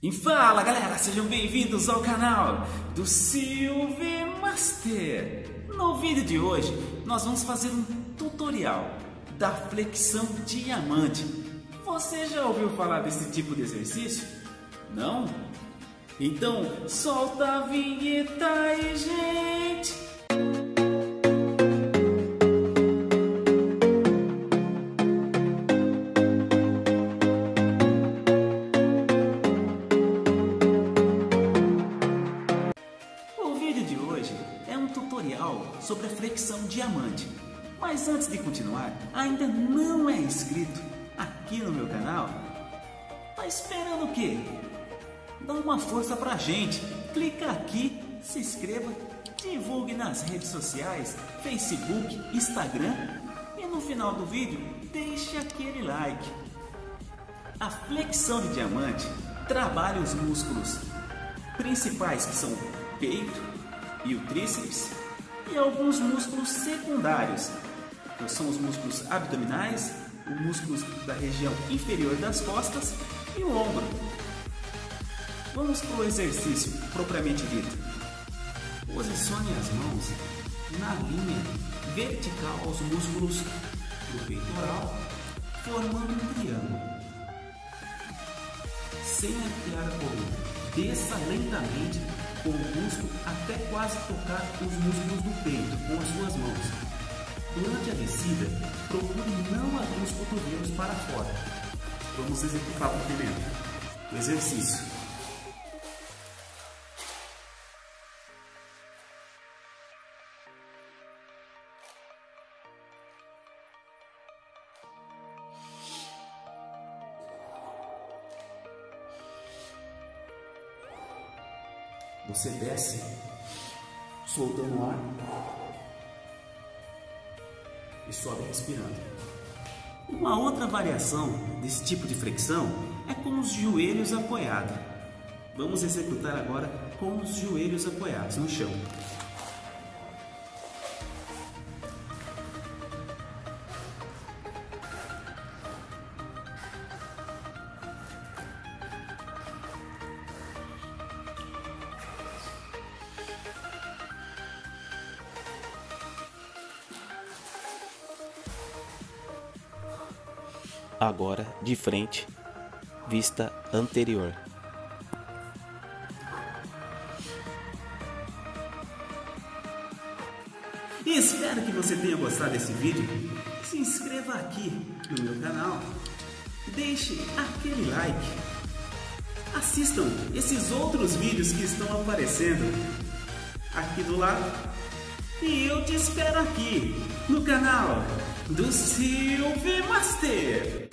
E fala galera, sejam bem-vindos ao canal do Silvio Master. No vídeo de hoje nós vamos fazer um tutorial da flexão diamante. Você já ouviu falar desse tipo de exercício? Não? Então solta a vinheta aí, gente! Sobre a flexão diamante. Mas antes de continuar, ainda não é inscrito aqui no meu canal? Tá esperando o quê? Dá uma força pra gente, clica aqui, se inscreva, divulgue nas redes sociais, Facebook, Instagram e no final do vídeo deixe aquele like. A flexão de diamante trabalha os músculos principais, que são o peito e o tríceps, e alguns músculos secundários, que são os músculos abdominais, os músculos da região inferior das costas e o ombro. Vamos para o exercício propriamente dito. Posicione as mãos na linha vertical aos músculos do peitoral, formando um triângulo. Sem arquear a coluna, desça lentamente com o músculo até quase tocar os músculos do peito com as suas mãos. Durante a descida, procure não abrir os cotovelos para fora. Vamos executar propriamente o exercício. Você desce, soltando o ar e sobe respirando. Uma outra variação desse tipo de flexão é com os joelhos apoiados. Vamos executar agora com os joelhos apoiados no chão. Agora de frente, vista anterior. E espero que você tenha gostado desse vídeo. Se inscreva aqui no meu canal, deixe aquele like, assistam esses outros vídeos que estão aparecendo aqui do lado e eu te espero aqui no canal do Silvio Master.